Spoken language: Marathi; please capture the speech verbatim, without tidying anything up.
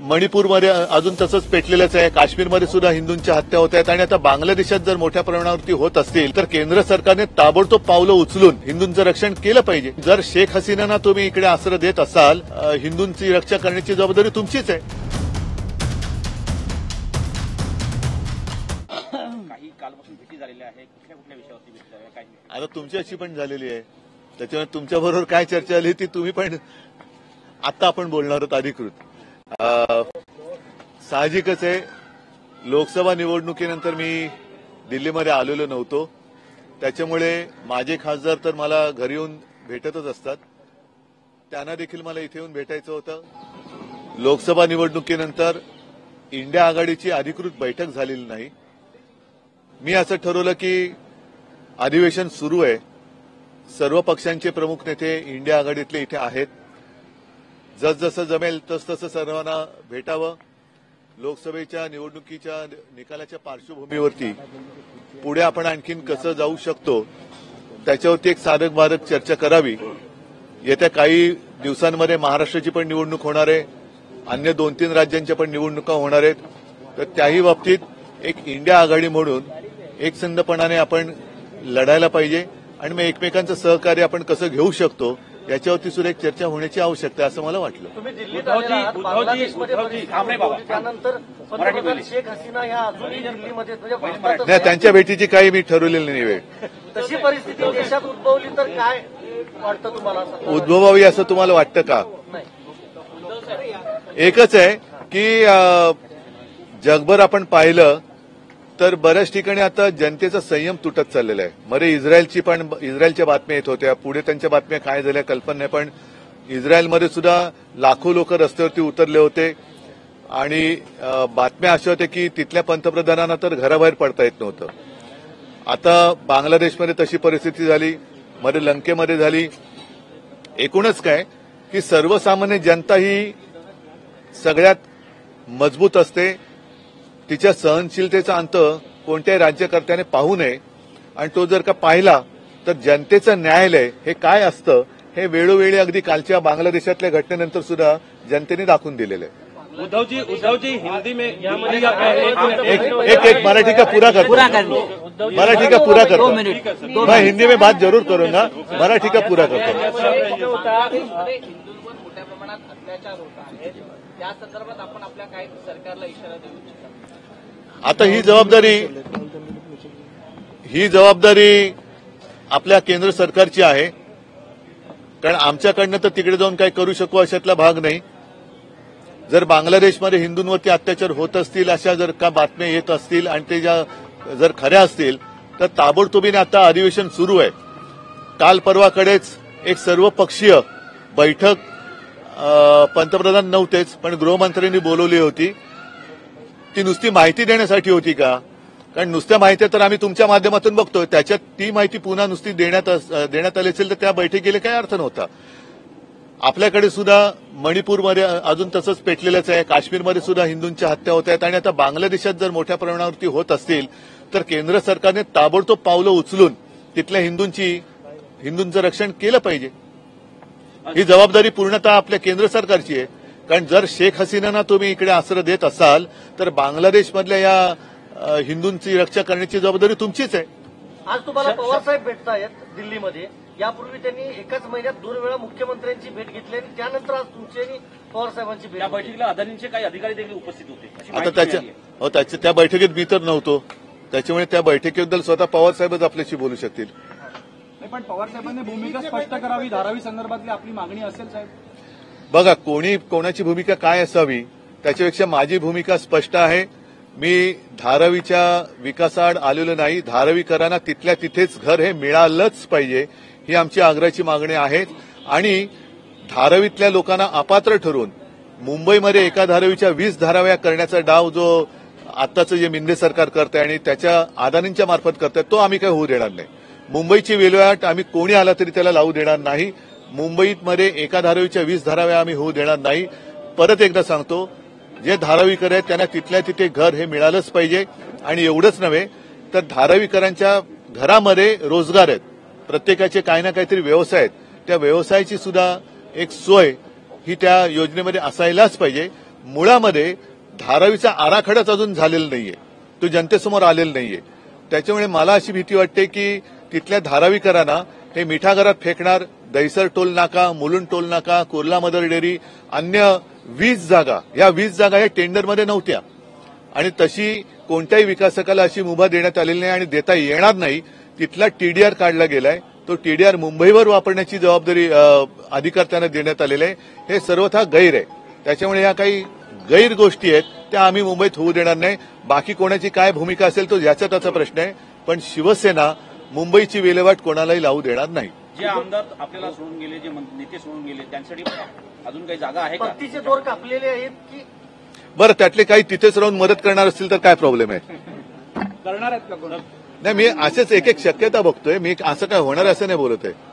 मणिपूरमध्ये अजून तसंच पेटलेलंच आहे, काश्मीरमध्ये सुद्धा हिंदूंच्या हत्या होत आहेत आणि आता बांगलादेशात जर मोठ्या प्रमाणावरती होत असतील तर केंद्र सरकारने ताबडतोब पावलं उचलून हिंदूंचं रक्षण केलं पाहिजे. जर शेख हसीनांना तुम्ही इकडे आश्रय देत असाल, हिंदूंची रक्षा करण्याची जबाबदारी तुमचीच आहे. काही कालपासून भेटी झालेल्या आहे, कुठल्या कुठल्या विषयावरती भेटी झाल्या काय? आता तुमच्याशी पण झालेली आहे, त्याच्यामुळे तुमच्याबरोबर काय चर्चा झाली ती तुम्ही पण आता आपण बोलणार आहोत अधिकृत. साहजिकच आहे, लोकसभा निवडणुकीनंतर मी दिल्लीमध्ये आलेलो नव्हतो, त्याच्यामुळे माझे खासदार तर मला घरी येऊन भेटतच असतात, त्यांना देखील मला इथे येऊन भेटायचं होतं. लोकसभा निवडणुकीनंतर इंडिया आघाडीची अधिकृत बैठक झालेली नाही. मी असं ठरवलं की अधिवेशन सुरू आहे, सर्व पक्षांचे प्रमुख नेते इंडिया आघाडीतले इथे आहेत, जसजसं जमेल तसतसं सर्वांना भेटावं. लोकसभेच्या निवडणुकीच्या निकालाच्या पार्श्वभूमीवरती पुढे आपण आणखीन कसं जाऊ शकतो त्याच्यावरती एक साधक बाधक चर्चा करावी. येत्या काही दिवसांमध्ये महाराष्ट्राची पण निवडणूक होणार आहे, अन्य दोन तीन राज्यांच्या पण निवडणुका होणार आहेत, तर त्याही बाबतीत एक इंडिया आघाडी म्हणून एकसंधपणाने आपण लढायला पाहिजे आणि मग एकमेकांचं सहकार्य आपण कसं घेऊ शकतो याच्यावरती सुद्धा एक चर्चा होण्याची आवश्यकता आहे असं मला वाटलं. तुम्ही दिल्लीत बांगलादेशमध्ये त्यानंतर पंतप्रधान शेख हसीना ह्या अजूनही दिल्लीमध्ये नाही, त्यांच्या भेटीची काही मी ठरवलेली नाही वेळ. तशी परिस्थिती देशात उद्भवली तर काय वाटतं तुम्हाला? उद्भवावी असं तुम्हाला वाटतं का? एकच आहे की जगभर आपण पाहिलं तर बऱ्याच ठिकाणी आता जनतेचा संयम तुटत चाललेला आहे. मध्ये इस्रायलची पण इस्रायलच्या बातम्या येत होत्या, पुढे त्यांच्या बातम्या काय झाल्या कल्पना नाही, पण इस्रायलमध्ये सुद्धा लाखो लोक रस्त्यावरती उतरले होते आणि बातम्या अशा होत्या की तिथल्या पंतप्रधानांना तर घराबाहेर पडता येत नव्हतं. आता बांगलादेशमध्ये तशी परिस्थिती झाली, मध्ये लंकेमध्ये झाली. एकूणच काय की सर्वसामान्य जनता ही सगळ्यात मजबूत असते, तिच्या सहनशीलतेचा अंत कोणत्याही राज्यकर्त्याने पाहू नये आणि तो जर का पाहिला तर जनतेचं न्यायालय हे काय असतं हे वेळोवेळी अगदी कालच्या बांगलादेशातल्या घटनेनंतर सुद्धा जनतेने दाखवून दिलेलं आहे. उद्धवजी उद्धवजी हिंदी में एक एक मराठी का पूरा करतो मराठी का पूरा करतो मैं हिंदी में बात जरूर करूंगा, मराठी का पूरा करतो. हिंदूंवर मोठ्या प्रमाणात अत्याचार होत आहेत, त्या संदर्भात आपण आपल्या काय सरकारला इशारा देऊ इच्छिता? आता ही जबाबदारी ही जबाबदारी आपल्या केंद्र सरकारची आहे, कारण आमच्याकडनं तर तिकडे जाऊन काय करू शकू अशातला भाग नाही. जर बांगलादेशमध्ये हिंदूंवरती अत्याचार होत असतील अशा जर का बातम्या येत असतील आणि ते ज्या जर खऱ्या असतील तर ताबडतोबीने आता अधिवेशन सुरू आहे. काल परवाकडेच एक सर्वपक्षीय बैठक पंतप्रधान नव्हतेच पण गृहमंत्र्यांनी बोलवली होती. ती नुसती माहिती देण्यासाठी होती का? कारण नुसत्या माहिती तर आम्ही तुमच्या माध्यमातून बघतोय, त्याच्यात ती माहिती पुन्हा नुसती देण्यात देण्यात आली असेल तर त्या बैठकीला काय अर्थ नव्हता. आपल्याकडे सुद्धा मणिपूरमध्ये अजून तसंच पेटलेलंच आहे, काश्मीरमध्ये सुद्धा हिंदूंच्या हत्या होत आहेत आणि आता बांगलादेशात जर मोठ्या प्रमाणावरती होत असतील तर केंद्र सरकारने ताबडतोब पावलं उचलून तिथल्या हिंदूंची हिंदूंचं रक्षण केलं पाहिजे. ही जबाबदारी पूर्णतः आपल्या केंद्र सरकारची आहे, कारण जर शेख हसीनांना तुम्ही इकडे आश्रय देत असाल तर बांगलादेशमधल्या या हिंदूंची रक्षा करण्याची जबाबदारी तुमचीच आहे. आज तुम्हाला पवारसाहेब भेटतायत दिल्लीमध्ये, यापूर्वी त्यांनी एकाच महिन्यात दोन वेळा मुख्यमंत्र्यांची भेट घेतली आणि त्यानंतर आज तुमची आणि पवारसाहेबांची भेट. या बैठकीला अदानींचे काही अधिकारी देखील उपस्थित होते. आता त्याच्या हो त्याच्या त्या बैठकीत मी तर नव्हतो, त्याच्यामुळे त्या बैठकीबद्दल स्वतः पवारसाहेबच आपल्याशी बोलू शकतील. पण पवारसाहेबांनी भूमिका स्पष्ट करावी, धारावी संदर्भातली आपली मागणी असेल साहेब. बघा, कोणी कोणाची भूमिका काय असावी त्याच्यापेक्षा माझी भूमिका स्पष्ट आहे. मी धारावीच्या विकासाआड आलेलो नाही, धारावीकरांना तिथल्या तिथेच घर हे मिळालंच पाहिजे ही आमची आग्रहाची मागणी आहे. आणि धारावीतल्या लोकांना अपात्र ठरवून मुंबईमध्ये एका धारावीच्या वीस धाराव्या करण्याचा डाव जो आत्ताचं जे मिंदे सरकार करतंय आणि त्याच्या अदानींच्या मार्फत करतंय तो आम्ही काही होऊ देणार नाही. मुंबईची विल्हेवाट आम्ही कोणी आला तरी त्याला लावू देणार नाही. मुंबईमध्ये एका धारावीच्या वीस धाराव्या आम्ही होऊ देणार नाही. परत एकदा सांगतो, जे धारावीकर आहेत त्यांना तिथल्या तिथे घर हे मिळालंच पाहिजे. आणि एवढंच नव्हे तर धारावीकरांच्या घरामध्ये रोजगार आहेत, प्रत्येकाचे काही ना काहीतरी व्यवसाय आहेत, त्या व्यवसायाची सुद्धा एक सोय ही त्या योजनेमध्ये असायलाच पाहिजे. मुळामध्ये धारावीचा आराखडाच अजून झालेला नाहीये, तो जनतेसमोर आलेला नाहीये. त्याच्यामुळे मला अशी भीती वाटते की तिथल्या धारावीकरांना हे मिठागरात फेकणार, दहिसर टोल नाका, मुलुंड टोल नाका, कुर्ला मदर डेअरी, अन्य वीस जागा, या वीस जागा या टेंडरमध्ये नव्हत्या आणि तशी कोणत्याही विकासकाला अशी मुभा देण्यात आलेली नाही आणि देता येणार नाही. तिथला टीडीआर काढला गेलाय, तो टीडीआर मुंबईवर वापरण्याची जबाबदारी अधिकार त्यांना देण्यात आलेला आहे. हे सर्वथा गैर आहे. त्याच्यामुळे या काही गैर गोष्टी आहेत त्या आम्ही मुंबईत होऊ देणार नाही. बाकी कोणाची काय भूमिका असेल तो याचा त्याचा प्रश्न आहे, पण शिवसेना मुंबईची विल्हेवाट कोणालाही लावू देणार नाही. जे आमदार आपल्याला सोडून गेले, जे नेते सोडून गेले, त्यांसाठी अजून काही जागा आहे का? परतीचे दोर कापलेले आहेत की बरं, त्यातले काही तिथेच राहून मदत करणार असतील तर काय प्रॉब्लेम आहे? करणार आहेत का कोण? नाही, मी असेच एक एक शक्यता बघतोय. मी असं काय होणार असं नाही बोलत आहे.